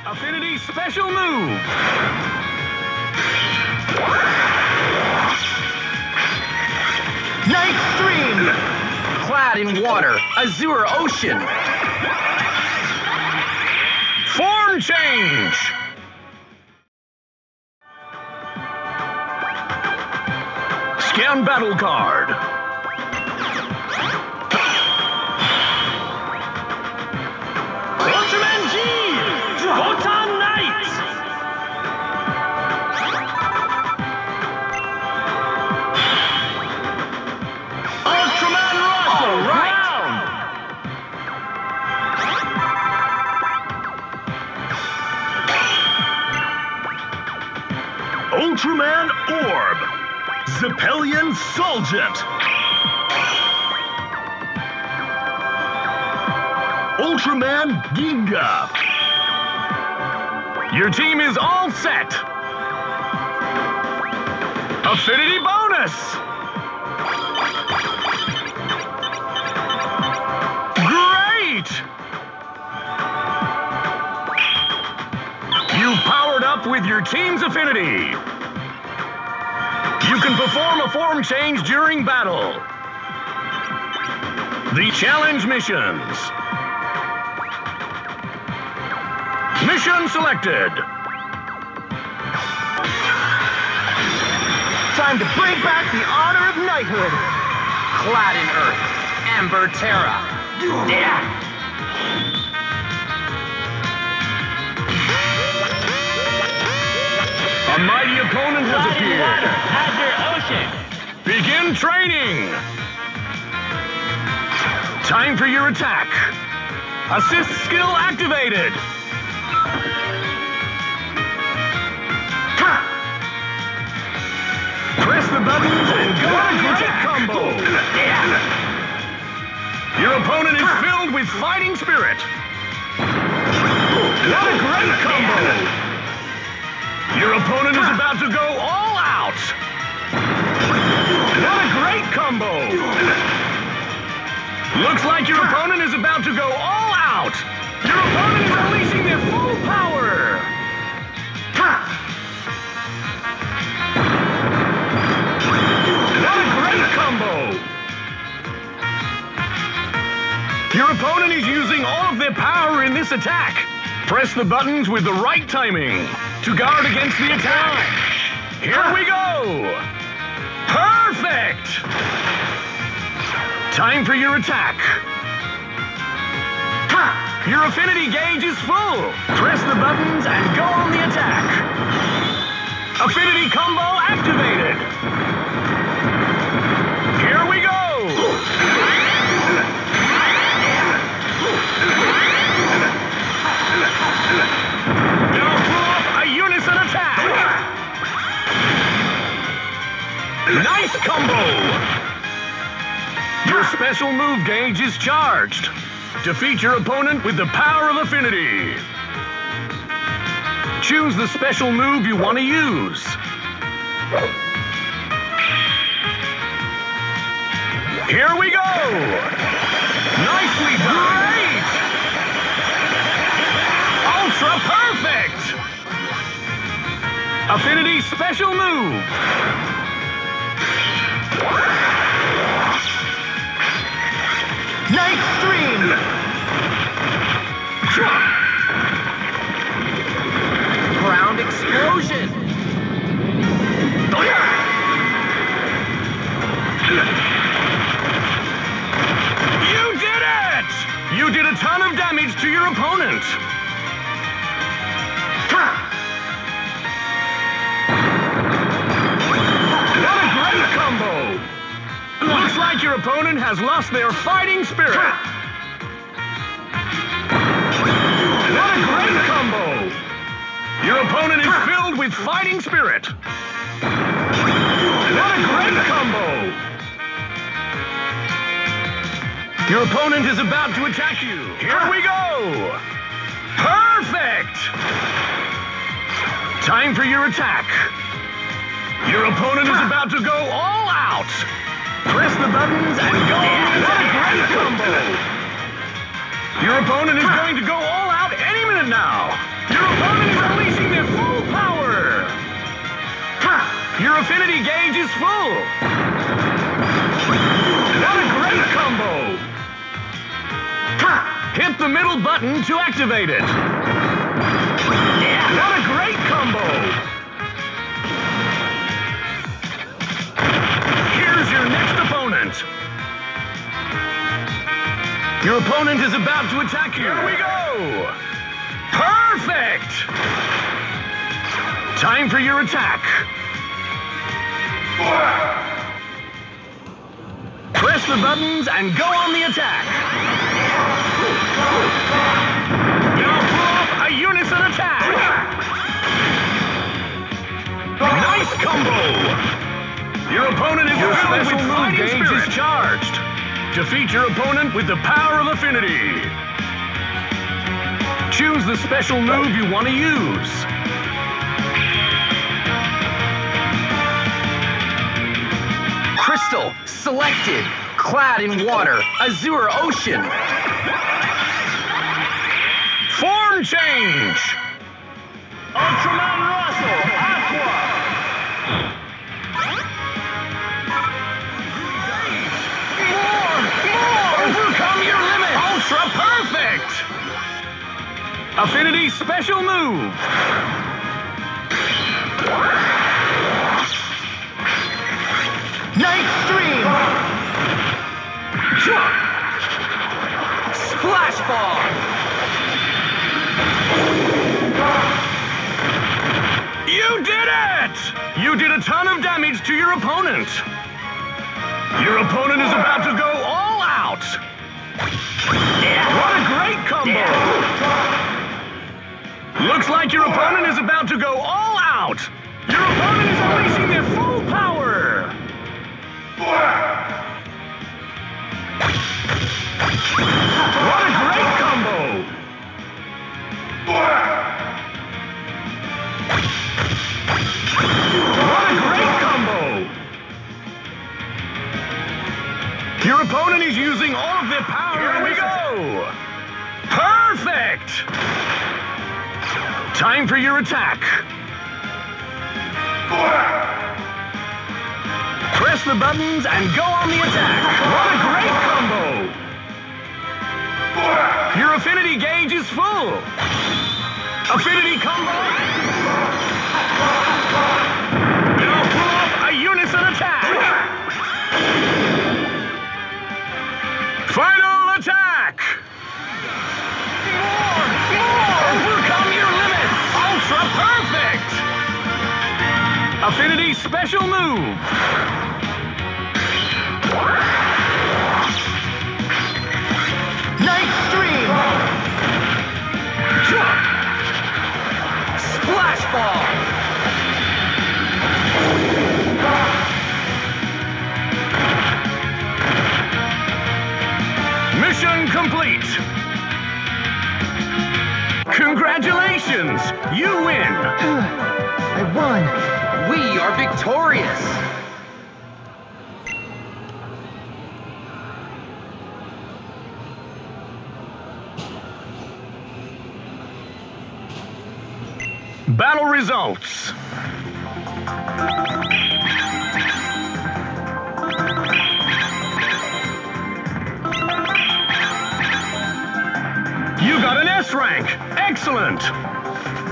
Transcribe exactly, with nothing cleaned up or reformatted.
Affinity special move. Night Stream! Clad in water, azure ocean. Form change. Scan battle card. Ultraman G! Photon Knight! Ultraman Rush! All right. Ultraman Orb! Zeppelion Solgent! Ultraman Ginga! Your team is all set! Affinity bonus! Great! You powered up with your team's affinity! You can perform a form change during battle. The challenge missions. Mission selected. Time to bring back the honor of knighthood. Clad in earth, Amber Terra. Yeah. A mighty opponent has appeared. Azure Ocean. Begin training. Time for your attack. Assist skill activated. Press the buttons and go on a great combo. Your opponent is filled with fighting spirit. What a great combo. Your opponent is about to go all out! What a great combo! Looks like your opponent is about to go all out! Your opponent is unleashing their full power! What a great combo! Your opponent is using all of their power in this attack! Press the buttons with the right timing to guard against the attack. Here we go! Perfect! Time for your attack. Your affinity gauge is full. Press the buttons and go on the attack. Affinity combo activated. Here we go! Now pull up a unison attack! Nice combo! Your special move gauge is charged. Defeat your opponent with the power of affinity. Choose the special move you want to use. Here we go! Nicely done! Great! Ultra perfect! Affinity special move. Night Stream! Ground explosion! You did it! You did a ton of damage to your opponent. What a great combo! Looks like your opponent has lost their fighting spirit. What a great combo! Your opponent is filled with fighting spirit. What a great combo! Your opponent is about to attack you. Here we go! Perfect! Time for your attack. Your opponent is about to go all out. Press the buttons and go on the attack. What a great combo! Your opponent is going to go all out any minute now. Your affinity gauge is full. What a great combo! Hit the middle button to activate it. What a great combo! Here's your next opponent. Your opponent is about to attack you. Here we go! Perfect! Time for your attack. Press the buttons and go on the attack. Now pull off a unison attack. Nice combo. Your opponent is Your filled special with move fighting gauge spirit. is charged. Defeat your opponent with the power of affinity. Choose the special move you want to use. Crystal selected. Clad in water. Azure Ocean. Form change. Ultraman Russell, Aqua. More, more. Overcome your limit. Ultra perfect. Affinity special move. Night Stream. Splash Ball. You did it! You did a ton of damage to your opponent. Your opponent is about to go all out. What a great combo! Looks like your opponent is about to go all out. Your opponent is unleashing their full power. What a great combo! What a great combo! Your opponent is using all of their power. Here we go! Perfect! Time for your attack. Press the buttons and go on the attack. What a great combo! Your affinity gauge is full. Affinity combo. Now pull off a unison attack. Final attack. More, more. Overcome your limits. Ultra perfect. Affinity special move. Night Stream. Splash Ball. Mission complete. Congratulations! You win. I won. We are victorious. Battle results. You got an S rank. Excellent.